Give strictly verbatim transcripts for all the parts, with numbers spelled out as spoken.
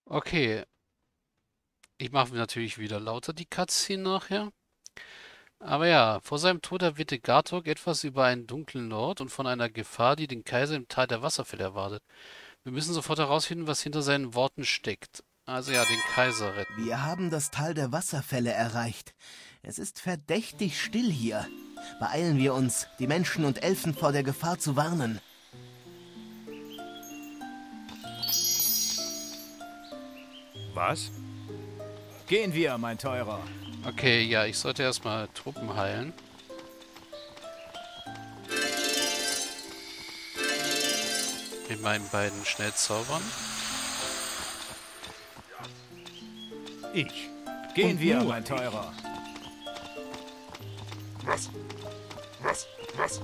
Okay, ich mache natürlich wieder lauter die Cutscene nachher. Aber ja, vor seinem Tod erwähnte Gartok etwas über einen dunklen Lord und von einer Gefahr, die den Kaiser im Tal der Wasserfälle erwartet. Wir müssen sofort herausfinden, was hinter seinen Worten steckt. Also ja, den Kaiser retten. Wir haben das Tal der Wasserfälle erreicht. Es ist verdächtig still hier. Beeilen wir uns, die Menschen und Elfen vor der Gefahr zu warnen. Was? Gehen wir, mein Teurer. Okay, ja, ich sollte erstmal Truppen heilen. Mit meinen beiden Schnellzaubern. Ich. Gehen Und wir, nur mein Teurer. Was? Was? Was?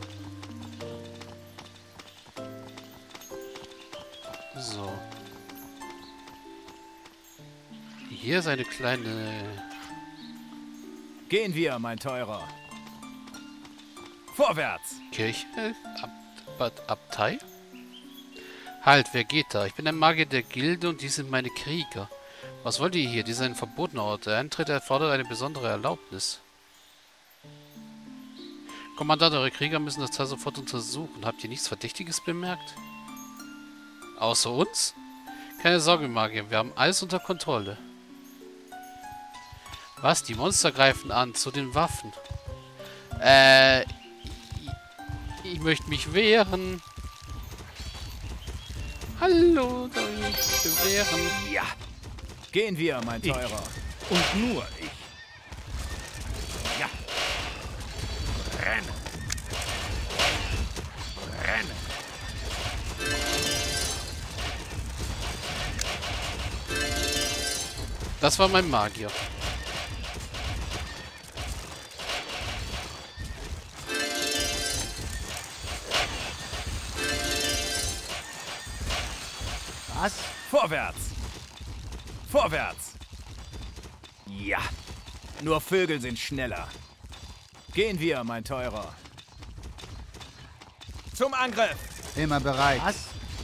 So. Hier ist eine kleine Gehen wir, mein Teurer. Vorwärts! Kirche? Ab Ab Abtei? Halt, wer geht da? Ich bin ein Magier der Gilde und die sind meine Krieger. Was wollt ihr hier? Dies ist ein verbotener Ort. Der Eintritt erfordert eine besondere Erlaubnis. Kommandant, eure Krieger müssen das Teil sofort untersuchen. Habt ihr nichts Verdächtiges bemerkt? Außer uns? Keine Sorge, Magier. Wir haben alles unter Kontrolle. Was? Die Monster greifen an. Zu den Waffen. Äh... Ich, ich möchte mich wehren. Hallo, da will ich mich wehren. Ja! Gehen wir, mein Ich. Teurer. Und nur ich. Ja! Rennen! Rennen! Das war mein Magier. Was? Vorwärts! Vorwärts! Ja! Nur Vögel sind schneller. Gehen wir, mein Teurer. Zum Angriff! Immer bereit. Was?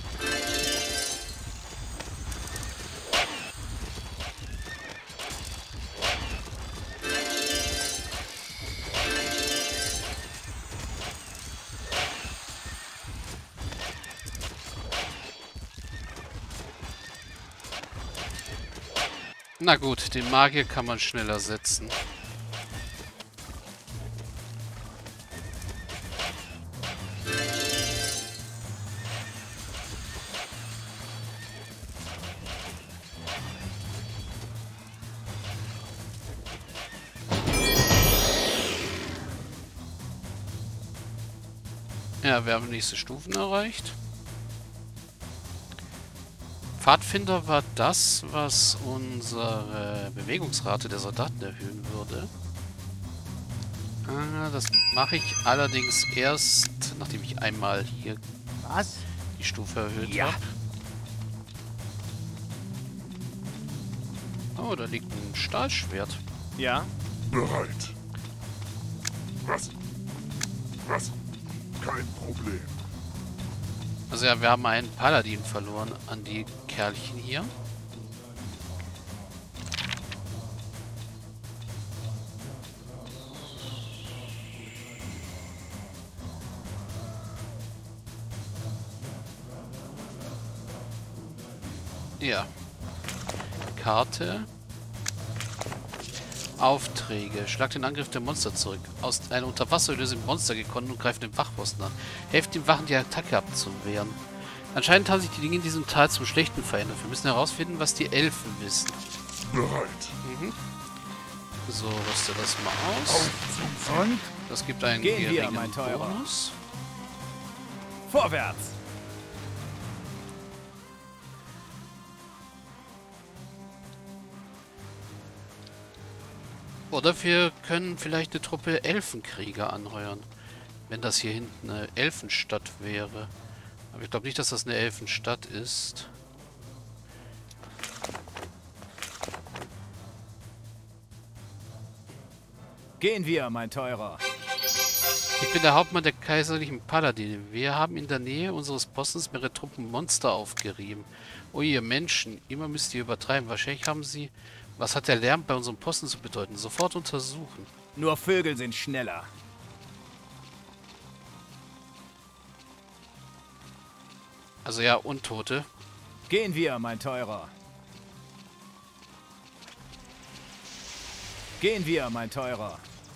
Na gut, den Magier kann man schneller setzen. Ja, wir haben nächste Stufen erreicht. Pfadfinder war das, was unsere Bewegungsrate der Soldaten erhöhen würde. Ah, das mache ich allerdings erst, nachdem ich einmal hier Was? die Stufe erhöht Ja. habe. Oh, da liegt ein Stahlschwert. Ja? Bereit. Was? Was? Kein Problem. Also ja, wir haben einen Paladin verloren an die Kerlchen hier. Ja. Karte. Aufträge. Schlag den Angriff der Monster zurück. Aus einer Unterwasserhöhle sind Monster gekommen und greifen den Wachposten an. Helft den Wachen, die Attacke abzuwehren. Anscheinend haben sich die Dinge in diesem Tal zum Schlechten verändert. Wir müssen herausfinden, was die Elfen wissen. Bereit. Mhm. So, rüste das mal aus. Auf zum Und? Das gibt einen Gehen wir, geringen mein Teurer. Bonus. Vorwärts! Oder wir können vielleicht eine Truppe Elfenkrieger anheuern. Wenn das hier hinten eine Elfenstadt wäre. Aber ich glaube nicht, dass das eine Elfenstadt ist. Gehen wir, mein Teurer. Ich bin der Hauptmann der kaiserlichen Paladine. Wir haben in der Nähe unseres Postens mehrere Truppen Monster aufgerieben. Oh, ihr Menschen, immer müsst ihr übertreiben. Wahrscheinlich haben sie... Was hat der Lärm bei unserem Posten zu bedeuten? Sofort untersuchen. Nur Vögel sind schneller. Also ja, Untote. Gehen wir, mein Teurer. Gehen wir, mein Teurer.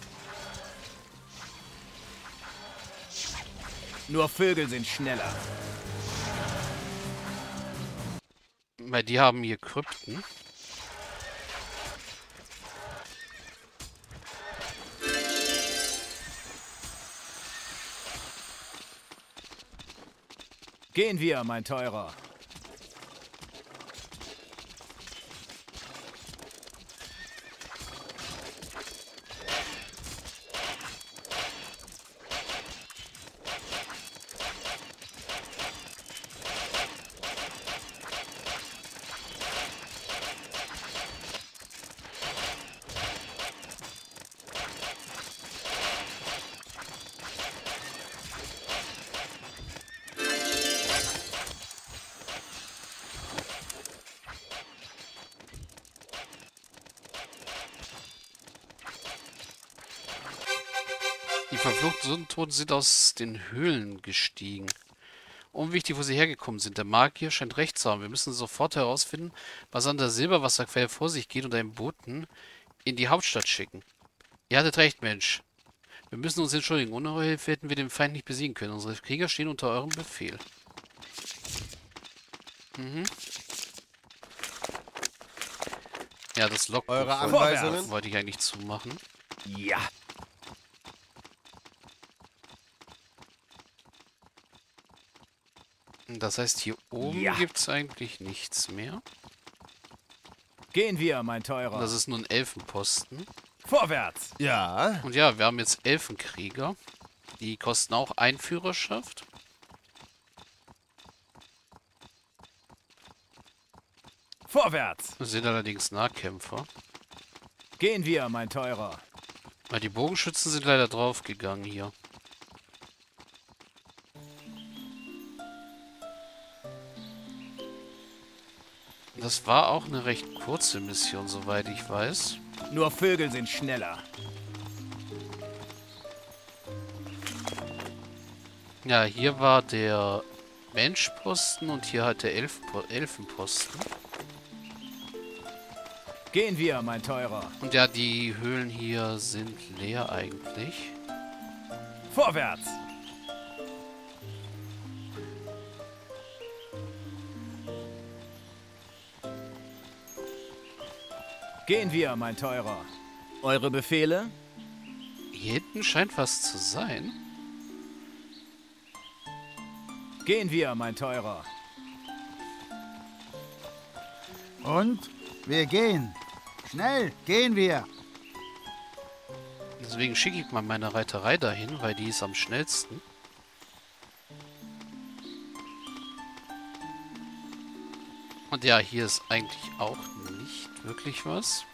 Nur Vögel sind schneller. Weil die haben hier Krypten. Gehen wir, mein Teurer. Die verfluchten Toten sind aus den Höhlen gestiegen. Unwichtig, wo sie hergekommen sind. Der Magier scheint recht zu haben. Wir müssen sofort herausfinden, was an der Silberwasserquelle vor sich geht und einen Boten in die Hauptstadt schicken. Ihr hattet recht, Mensch. Wir müssen uns entschuldigen. Ohne eure Hilfe hätten wir den Feind nicht besiegen können. Unsere Krieger stehen unter eurem Befehl. Mhm. Ja, das Logbuch Eure wollte, Anweisungen? wollte ich eigentlich zumachen. Ja. Das heißt, hier oben Ja. gibt es eigentlich nichts mehr. Gehen wir, mein Teurer. Das ist nur ein Elfenposten. Vorwärts. Ja, Und ja, wir haben jetzt Elfenkrieger. Die kosten auch Einführerschaft. Vorwärts. Sind allerdings Nahkämpfer. Gehen wir, mein Teurer. Weil die Bogenschützen sind leider draufgegangen hier. Das war auch eine recht kurze Mission, soweit ich weiß. Nur Vögel sind schneller. Ja, hier war der Menschposten und hier halt der Elfpo Elfenposten. Gehen wir, mein Teurer. Und ja, die Höhlen hier sind leer eigentlich. Vorwärts. Gehen wir, mein Teurer. Eure Befehle? Hier hinten scheint was zu sein. Gehen wir, mein Teurer. Und? Wir gehen. Schnell, gehen wir. Deswegen schicke ich mal meine Reiterei dahin, weil die ist am schnellsten. Und ja, hier ist eigentlich auch nicht wirklich was.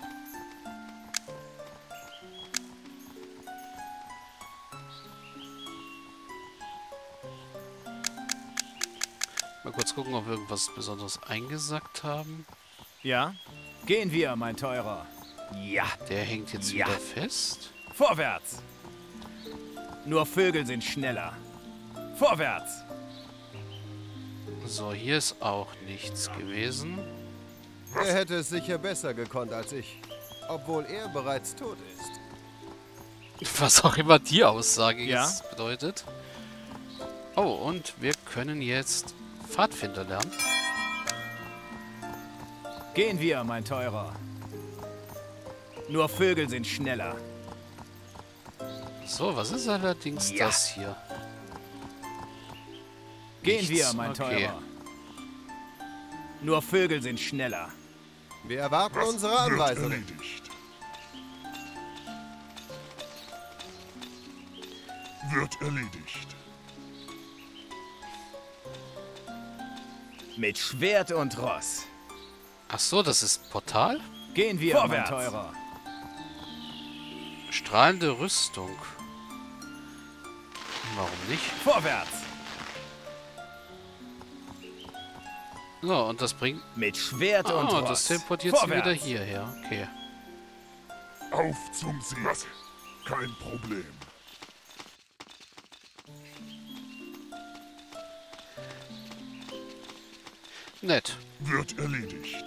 Mal kurz gucken, ob wir irgendwas Besonderes eingesackt haben. Ja? Gehen wir, mein Teurer. Ja. Der hängt jetzt Ja. wieder fest. Vorwärts. Nur Vögel sind schneller. Vorwärts. So, hier ist auch nichts gewesen. er hätte es sicher besser gekonnt als ich. Obwohl er bereits tot ist. Was auch immer die Aussage Ja. jetzt bedeutet. Oh, und wir können jetzt Pfadfinder lernen. Gehen wir, mein Teurer. Nur Vögel sind schneller. So, was ist allerdings Ja. das hier? Gehen Nichts, wir, mein okay. Teurer. Nur Vögel sind schneller. Wir erwarten Was unsere wird Anweisungen. erledigt? Wird erledigt. Mit Schwert und Ross. Ach so, das ist Portal? Gehen wir, Vorwärts. mein Teurer. Strahlende Rüstung. Warum nicht? Vorwärts! So, und das bringt... Mit Schwert und Ah, Ross. das teleportiert sie Vorwärts. wieder hierher. Okay. Auf zum Sieg. Kein Problem. Nett. Wird erledigt.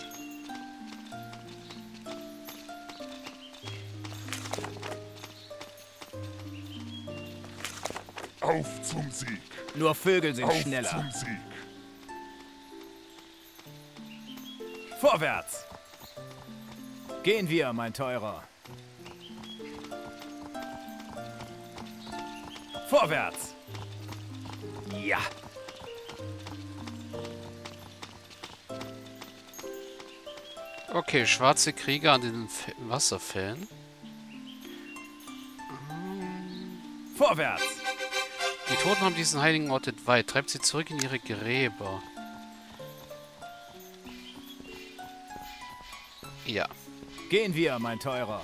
Auf zum Sieg. Nur Vögel sind Auf schneller. zum Sieg. Vorwärts! Gehen wir, mein Teurer. Vorwärts! Ja! Okay, schwarze Krieger an den F Wasserfällen. Vorwärts! Die Toten haben diesen heiligen Ort entweiht. Treibt sie zurück in ihre Gräber. Ja. Gehen wir, mein Teurer.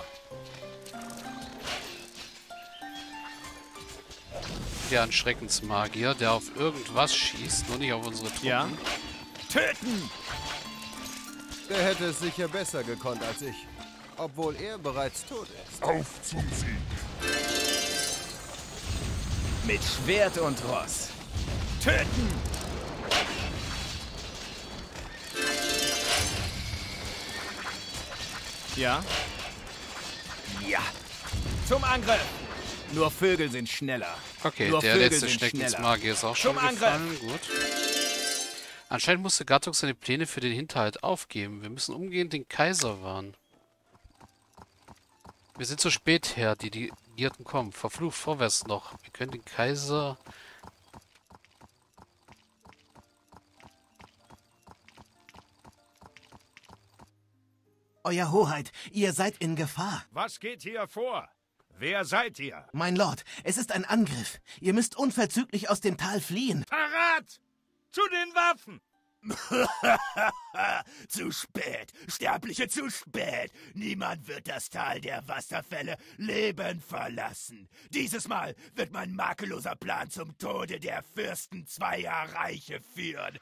Der ein Schreckensmagier, der auf irgendwas schießt, nur nicht auf unsere Truppen. Ja? Töten! Der hätte es sicher besser gekonnt als ich. Obwohl er bereits tot ist. Auf zum Sieg. Mit Schwert und Ross. Töten! Ja? Ja! Zum Angriff! Nur Vögel sind schneller. Okay, Nur der Vögel letzte sind Schreckensmagier ist auch schon Zum Angriff! gefallen. Gut. Anscheinend musste Gartok seine Pläne für den Hinterhalt aufgeben. Wir müssen umgehend den Kaiser warnen. Wir sind zu spät, Herr. Die Delegierten kommen. Verflucht, vorwärts noch. Wir können den Kaiser... Euer Hoheit, ihr seid in Gefahr. Was geht hier vor? Wer seid ihr? Mein Lord, es ist ein Angriff. Ihr müsst unverzüglich aus dem Tal fliehen. Parat! Zu den Waffen! Zu spät, Sterbliche, zu spät. Niemand wird das Tal der Wasserfälle lebend verlassen. Dieses Mal wird mein makelloser Plan zum Tode der Fürsten zweier Reiche führen.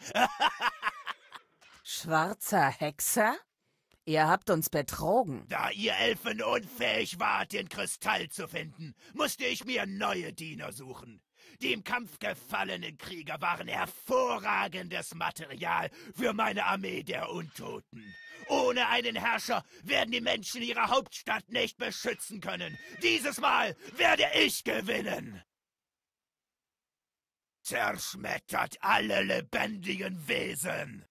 Schwarzer Hexer? Ihr habt uns betrogen. Da ihr Elfen unfähig wart, den Kristall zu finden, musste ich mir neue Diener suchen. Die im Kampf gefallenen Krieger waren hervorragendes Material für meine Armee der Untoten. Ohne einen Herrscher werden die Menschen ihre Hauptstadt nicht beschützen können. Dieses Mal werde ich gewinnen. Zerschmettert alle lebendigen Wesen.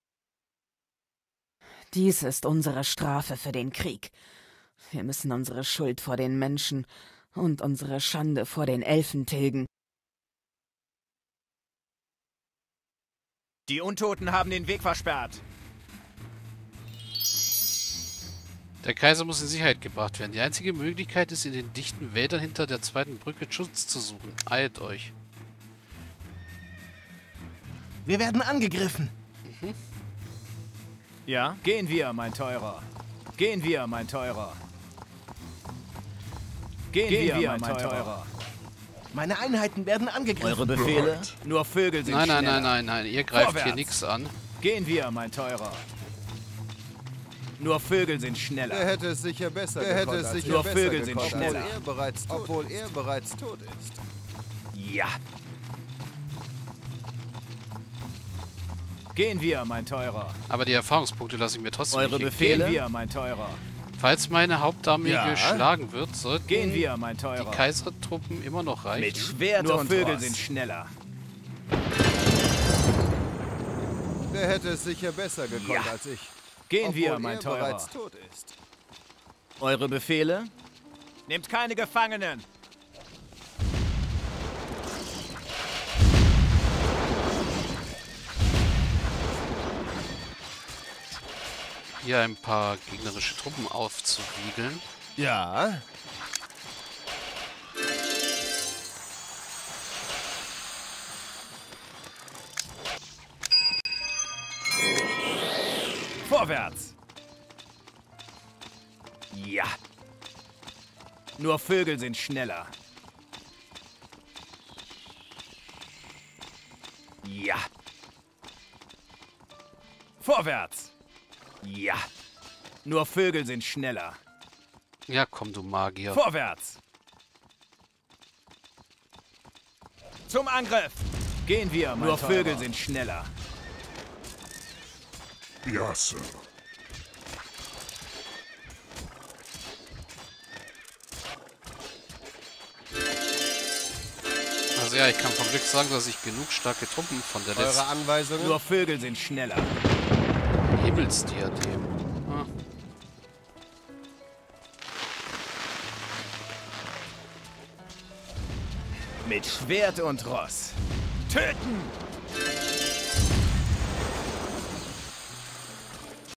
Dies ist unsere Strafe für den Krieg. Wir müssen unsere Schuld vor den Menschen und unsere Schande vor den Elfen tilgen. Die Untoten haben den Weg versperrt. Der Kaiser muss in Sicherheit gebracht werden. Die einzige Möglichkeit ist, in den dichten Wäldern hinter der zweiten Brücke Schutz zu suchen. Eilt euch. Wir werden angegriffen. Mhm. Ja? Gehen wir, mein Teurer. Gehen wir, mein Teurer. Gehen, Gehen wir, wir, mein Teurer. Teurer. Meine Einheiten werden angegriffen. Eure Befehle? Nur Vögel sind Nein, nein, schneller. nein, nein, nein. Ihr greift Vorwärts. hier nichts an. Gehen wir, mein Teurer. Nur Vögel sind schneller. Er hätte es sicher besser Der gekonnt hätte es als sicher ich. Nur besser Vögel sind gekonnt, schneller. Obwohl er bereits tot, obwohl er bereits tot ist. Ja. Gehen wir, mein Teurer. Aber die Erfahrungspunkte lasse ich mir trotzdem Eure nicht Befehle? entgehen. Gehen wir, mein Teurer. Falls meine Hauptarmee Ja. geschlagen wird, sollten Gehen wir, mein die Teurer. Kaisertruppen immer noch reichen. Mit Schwert Nur und Vögel Ross. Sind schneller. Der hätte es sicher besser gekonnt Ja. als ich. Gehen Obwohl wir, mein er Teurer. bereits tot ist. Eure Befehle? Nehmt keine Gefangenen. Hier ein paar gegnerische Truppen aufzuwiegeln. Ja. Vorwärts! Ja. Nur Vögel sind schneller. Ja. Vorwärts. Ja. Nur Vögel sind schneller. Ja, komm, du Magier. Vorwärts. Zum Angriff. Gehen wir, mein Nur Teurer. Vögel sind schneller. Ja, Sir. Also ja, ich kann vom Glück sagen, dass ich genug starke Truppen von der Eure letzten Anweisungen? Nur Vögel sind schneller. Himmelsdiadem. Ah. Mit Schwert und Ross. Töten!